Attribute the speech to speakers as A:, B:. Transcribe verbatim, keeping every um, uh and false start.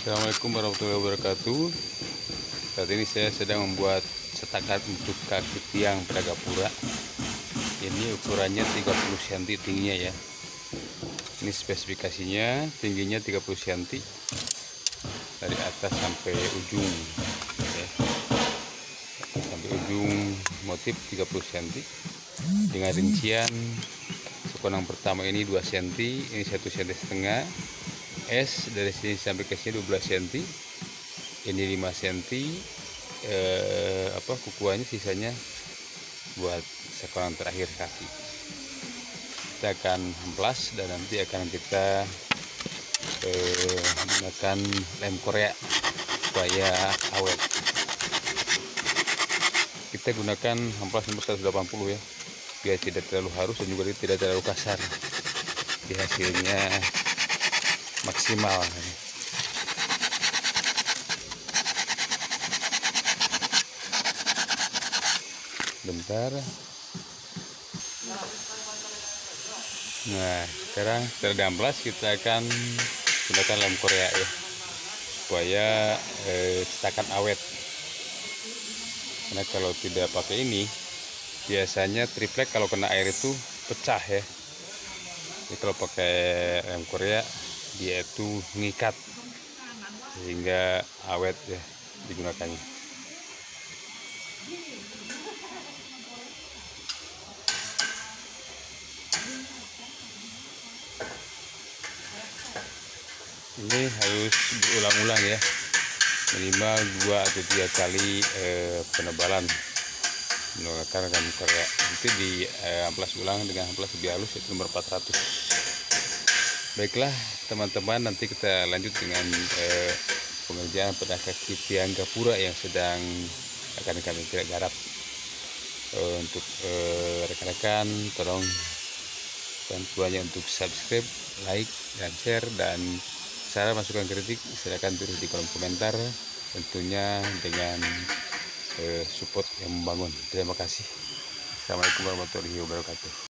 A: Assalamualaikum warahmatullahi wabarakatuh. Saat ini saya sedang membuat setakat untuk kaki tiang pada gapura. Ini ukurannya tiga puluh sentimeter tingginya ya. Ini spesifikasinya, tingginya tiga puluh sentimeter dari atas sampai ujung ya. Sampai ujung motif tiga puluh sentimeter dengan rincian sekonang pertama ini dua sentimeter, ini satu sentimeter setengah. S dari sini sampai ke sini dua belas sentimeter, ini lima sentimeter. Eh, apa kukuannya sisanya buat sekolah terakhir kaki. Kita akan amplas dan nanti akan kita eh, menggunakan lem Korea supaya awet. Kita gunakan amplas nomor seratus delapan puluh ya, biar tidak terlalu halus dan juga tidak terlalu kasar. Di hasilnya maksimal. Bentar. Nah, sekarang setelah diamplas kita akan gunakan lem Korea ya, supaya eh, cetakan awet. Karena kalau tidak pakai ini, biasanya triplek kalau kena air itu pecah ya. Jadi kalau pakai lem Korea, dia itu mengikat sehingga awet ya digunakannya. Ini harus berulang-ulang ya, minimal dua atau tiga kali eh, penebalan menggunakan lem Korea. Nanti di eh, amplas ulang dengan amplas lebih halus, itu nomor empat ratus. Baiklah teman-teman, nanti kita lanjut dengan eh, pengerjaan pada kaki tiang gapura yang sedang akan kami garap. Eh, untuk rekan-rekan eh, tolong bantuannya untuk subscribe, like, dan share, dan saran masukan kritik silakan tulis di kolom komentar, tentunya dengan eh, support yang membangun. Terima kasih. Assalamualaikum warahmatullahi wabarakatuh.